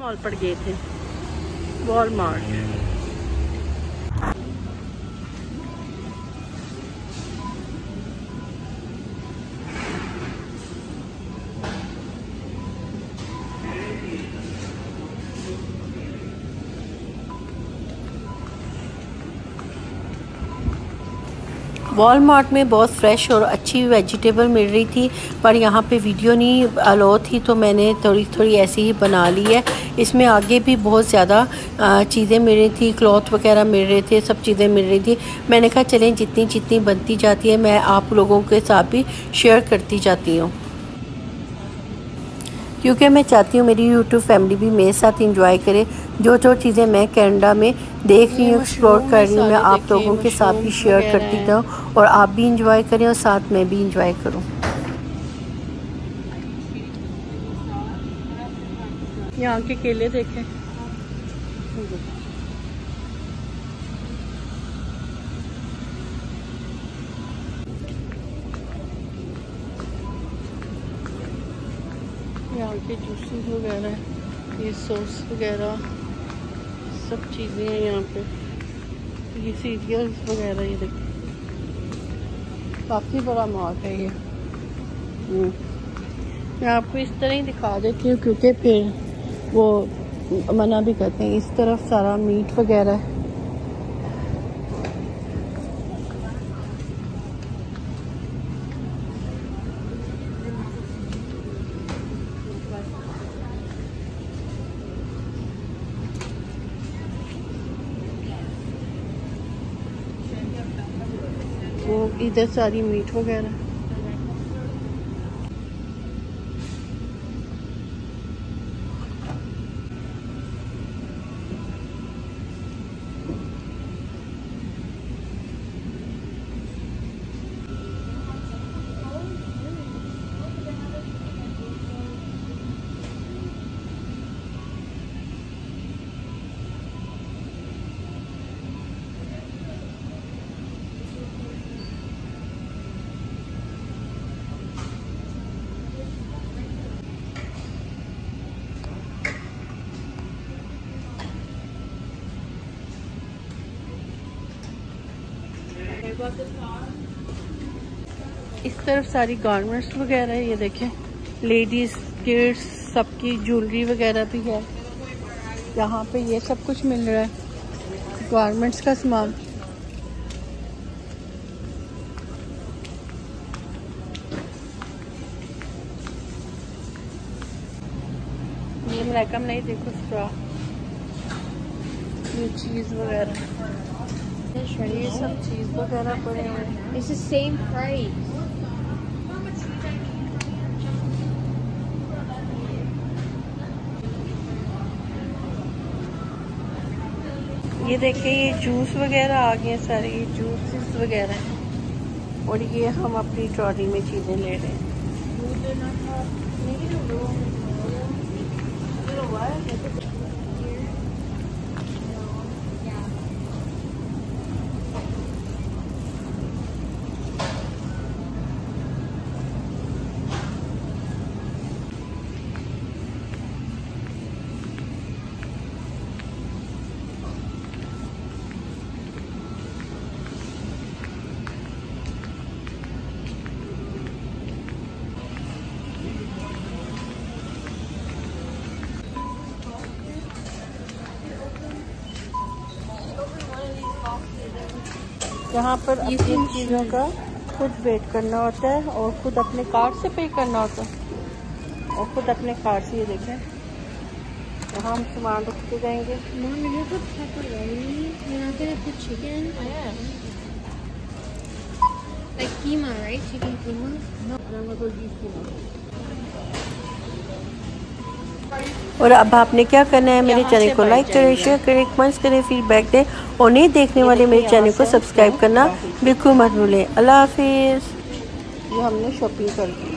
Mall पर गए थे, वॉलमार्ट। वॉलमार्ट में बहुत फ्रेश और अच्छी वेजिटेबल मिल रही थी, पर यहाँ पे वीडियो नहीं अलाउ थी तो मैंने थोड़ी थोड़ी ऐसी ही बना ली है। इसमें आगे भी बहुत ज़्यादा चीज़ें मिल रही थी, क्लॉथ वगैरह मिल रहे थे, सब चीज़ें मिल रही थी। मैंने कहा चलें जितनी जितनी बनती जाती है मैं आप लोगों के साथ भी शेयर करती जाती हूँ, क्योंकि मैं चाहती हूँ मेरी यूट्यूब फैमिली भी मेरे साथ इंजॉय करे। जो जो चीज़ें मैं कनाडा में देख रही हूँ, एक्सप्लोर कर रही हूँ, मैं आप लोगों के साथ भी शेयर करती जाऊँ और आप भी इंजॉय करें और साथ मैं भी इंजॉय करूँ। यहाँ के केले देखें, यहाँ के जूसेस वगैरह, ये सॉस वगैरह सब चीज़ें हैं यहाँ पे। ये सीरियल्स वगैरह, ये देखिए काफ़ी बड़ा मॉल है ये। मैं आपको इस तरह ही दिखा देती हूँ क्योंकि फिर वो मना भी करते हैं। इस तरफ सारा मीट वगैरह है। वो इधर सारी मीट वगैरह। इस तरफ सारी गारमेंट्स वगैरह है, ये देखें लेडीज किड्स सबकी ज्वेलरी वगैरह भी है यहाँ पे। ये सब कुछ मिल रहा है, गारमेंट्स का सामान। ये मलैकम नहीं, देखो स्ट्रॉ, ये चीज़ वगैरह, ये सब चीज़ वगैरह पड़े हुए हैं। It's the same price. ये देखें ये जूस वगैरह आ गए सारे, ये जूसेस वगैरह हैं। और ये हम अपनी ट्रॉली में चीज़ें ले रहे हैं। यहाँ पर अपनी चीज़ों का खुद वेट करना होता है और खुद अपने कार्ड से पे करना होता है और खुद अपने कार्ड से। ये देखें यहाँ हम सामान रखते जाएंगे। Mom, you have pepperoni. You're not gonna put chicken? Yeah. Like keema, right? Chicken keema? और अब आपने क्या करना है, मेरे चैनल को लाइक करें, शेयर करें, कमेंट्स करें, फीडबैक दें और नहीं देखने वाले मेरे चैनल को सब्सक्राइब करना बिल्कुल मत भूलें। अल्लाह हाफिज़। ये हमने शॉपिंग कर दी।